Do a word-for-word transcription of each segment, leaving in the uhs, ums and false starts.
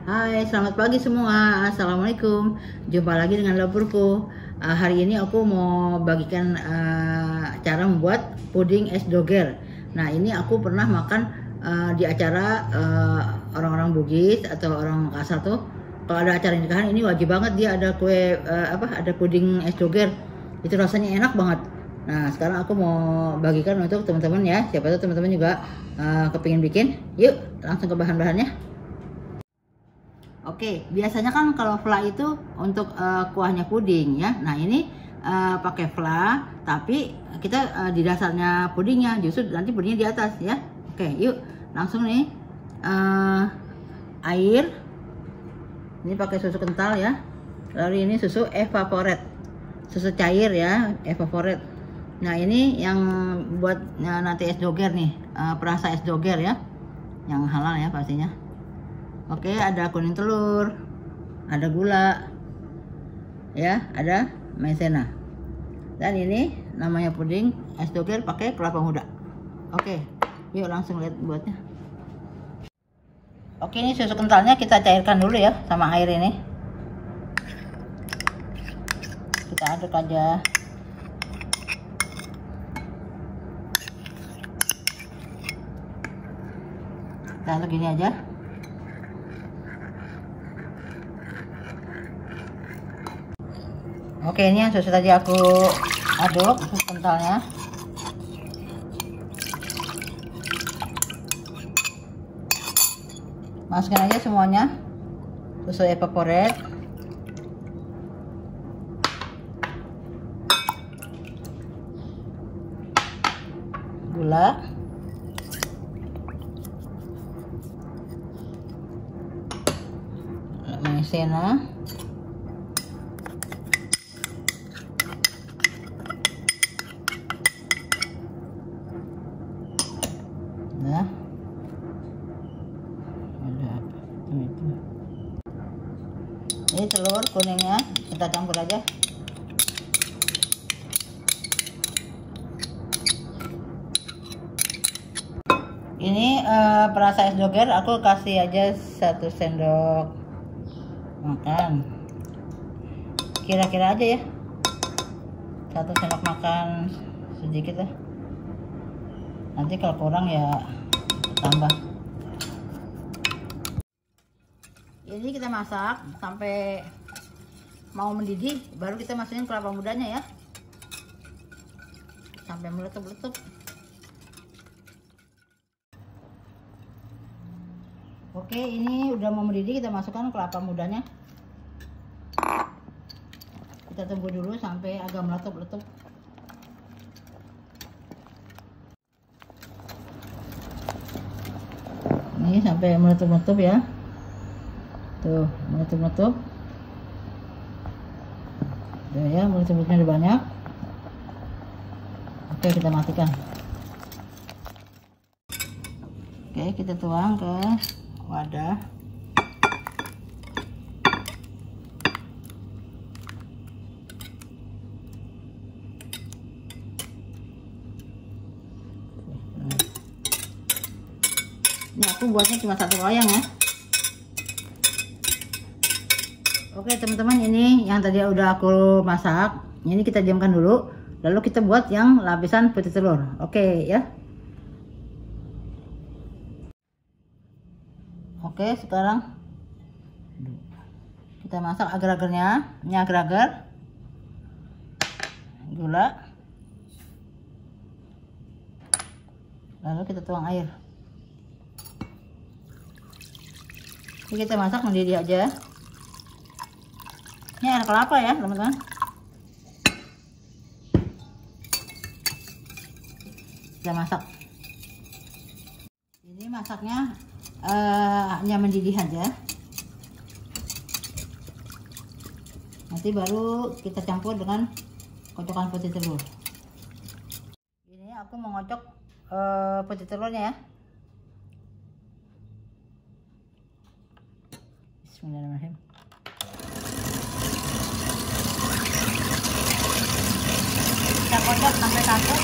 Hai, selamat pagi semua. Assalamualaikum. Jumpa lagi dengan dapurku. Uh, hari ini aku mau bagikan uh, cara membuat puding es doger. Nah, ini aku pernah makan uh, di acara uh, orang-orang Bugis atau orang Makassar tuh. Kalau ada acara nikahan ini wajib banget dia ada kue uh, apa? Ada puding es doger. Itu rasanya enak banget. Nah, sekarang aku mau bagikan untuk teman-teman ya. Siapa tahu teman-teman juga uh, kepingin bikin. Yuk, langsung ke bahan-bahannya. Oke, biasanya kan kalau fla itu untuk uh, kuahnya puding ya. Nah, ini uh, pakai fla, tapi kita uh, di dasarnya pudingnya, justru nanti pudingnya di atas ya. Oke, yuk langsung nih uh, air. Ini pakai susu kental ya. Lalu ini susu evaporate, susu cair ya, evaporate. Nah, ini yang buat uh, nanti es doger nih, uh, perasa es doger ya, yang halal ya pastinya. Oke, ada kuning telur, ada gula, ya, ada maizena. Dan ini namanya puding es doger pakai kelapa muda. Oke, yuk langsung lihat buatnya. Oke, ini susu kentalnya kita cairkan dulu ya sama air ini. Kita aduk aja. Kita aduk gini aja. Oke, ini yang susu tadi aku aduk, susu kentalnya. Masukin aja semuanya. Susu evaporate. Gula. Maizena. Nah, ada itu. Ini telur kuningnya kita campur aja. Ini uh, perasa es doger aku kasih aja satu sendok makan. Kira-kira aja ya. Satu sendok makan sedikit lah. Nanti kalau kurang ya tambah. Ini kita masak sampai mau mendidih, baru kita masukin kelapa mudanya ya, sampai meletup-letup. Oke, ini udah mau mendidih, kita masukkan kelapa mudanya. Kita tunggu dulu sampai agak meletup-letup. Ini sampai meletup-letup ya. Tuh, meletup-letup. Tuh ya, meletup-letupnya udah banyak. Oke, kita matikan. Oke, kita tuang ke wadah. Ini aku buatnya cuma satu loyang ya. Oke teman-teman, ini yang tadi udah aku masak. Ini kita diamkan dulu. Lalu kita buat yang lapisan putih telur. Oke ya. Oke, sekarang kita masak agar-agarnya. Ini agar-agar. Gula. Lalu kita tuang air. Ini kita masak mendidih aja. Ini air kelapa ya teman-teman. Kita masak. Ini masaknya uh, hanya mendidih aja. Nanti baru kita campur dengan kocokan putih telur. Ini aku mengocok uh, putih telurnya ya. Bismillahirrahmanirrahim. Kita kocok sampai satu.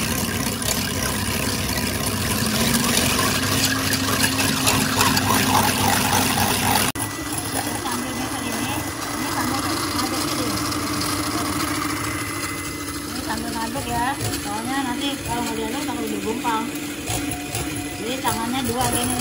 tangannya dua gini.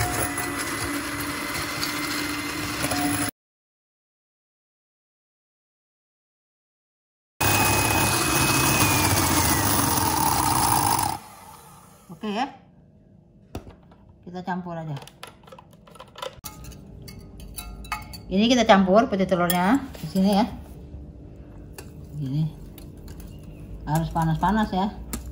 Oke ya, kita campur aja. Ini kita campur putih telurnya di sini ya. Gini harus panas-panas ya.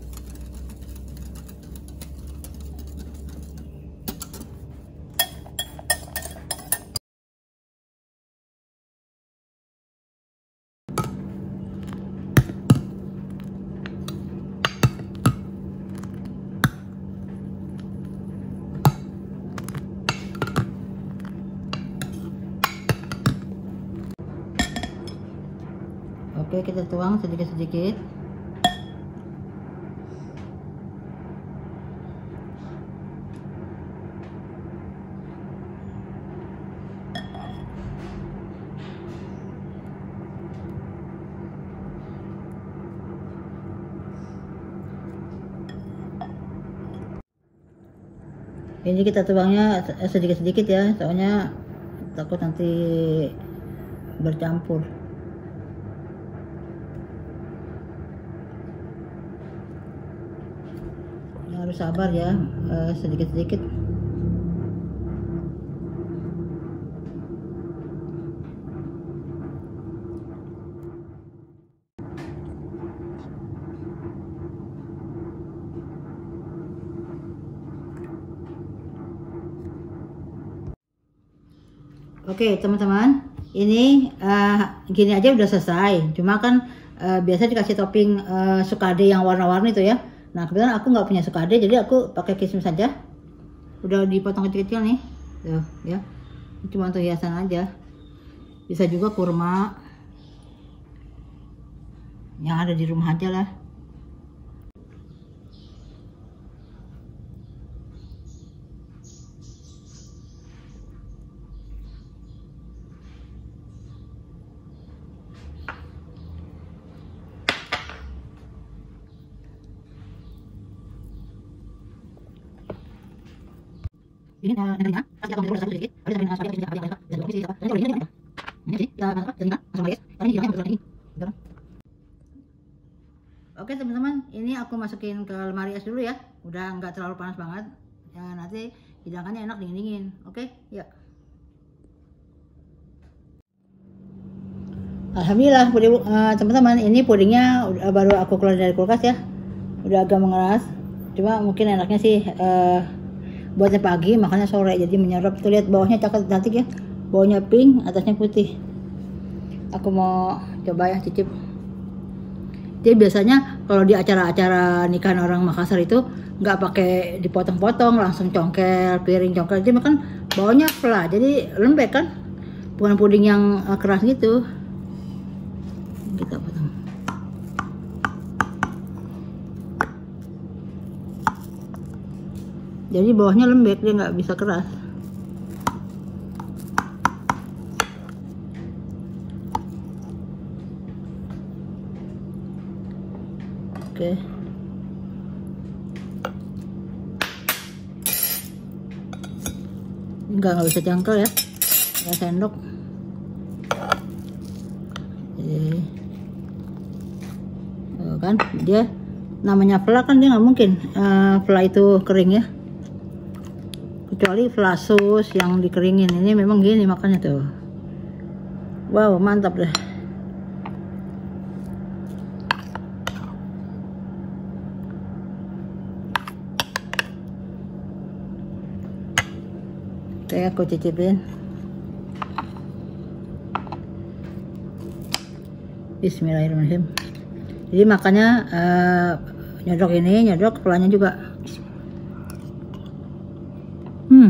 Oke, kita tuang sedikit-sedikit. Ini kita tuangnya sedikit-sedikit ya, soalnya takut nanti bercampur. Harus sabar ya, sedikit-sedikit. Oke teman-teman, ini uh, gini aja udah selesai. Cuma kan uh, biasa dikasih topping uh, sukade yang warna-warni itu ya. Nah kebetulan aku nggak punya sukade, jadi aku pakai kismis saja. Udah dipotong kecil-kecil nih, tuh ya. Cuma untuk hiasan aja. Bisa juga kurma yang ada di rumah aja lah. Ini energinya pasti akan berkurang sedikit. Ada yang asal sedikit, ada yang dan komisi apa? Dan kalau ini apa? Ini sih ya apa? Jadi langsung guys. Ini hilangnya betul lagi. Oke teman-teman, ini aku masukin ke lemari es dulu ya. Udah nggak terlalu panas banget. Ya nanti hidangannya enak dingin-dingin. Oke, ya. Alhamdulillah teman-teman, ini pudingnya baru aku keluar dari kulkas ya. Udah agak mengeras. Cuma mungkin enaknya sih uh, buatnya pagi, makanya sore jadi menyerap. Tuh lihat bawahnya coklat cantik ya, bawahnya pink, atasnya putih. Aku mau coba ya, cicip. Jadi biasanya kalau di acara-acara nikahan orang Makassar itu nggak pakai dipotong-potong, langsung congkel, piring congkel. Jadi makan bawahnya flat, jadi lembek kan, bukan puding yang uh, keras gitu. Kita potong. Jadi bawahnya lembek, dia nggak bisa keras. Oke. Enggak, nggak bisa cangkel ya. Nggak sendok. Jadi, kan dia namanya vla kan dia nggak mungkin uh, vla itu kering ya. Kecuali flasus yang dikeringin. Ini memang gini makanya tuh. Wow, mantap deh. Oke, aku cicipin. Bismillahirrahmanirrahim. Jadi makanya uh, nyodok ini, nyodok kepalanya juga. Hmm,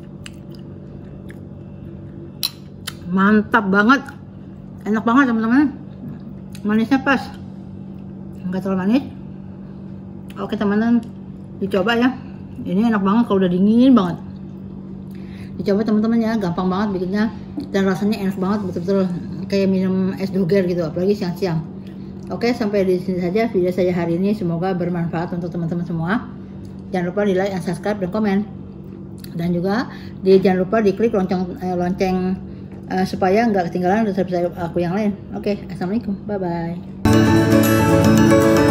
mantap banget, enak banget teman-teman. Manisnya pas, nggak terlalu manis. Oke teman-teman, dicoba ya. Ini enak banget kalau udah dingin banget. Dicoba teman-teman ya, gampang banget bikinnya dan rasanya enak banget, betul-betul kayak minum es doger gitu, apalagi siang-siang. Oke, sampai di sini saja video saya hari ini. Semoga bermanfaat untuk teman-teman semua. jangan lupa di like, subscribe, dan komen. Dan juga di, jangan lupa diklik lonceng eh, lonceng eh, supaya nggak ketinggalan resep-resep aku yang lain. Oke, assalamualaikum, bye bye.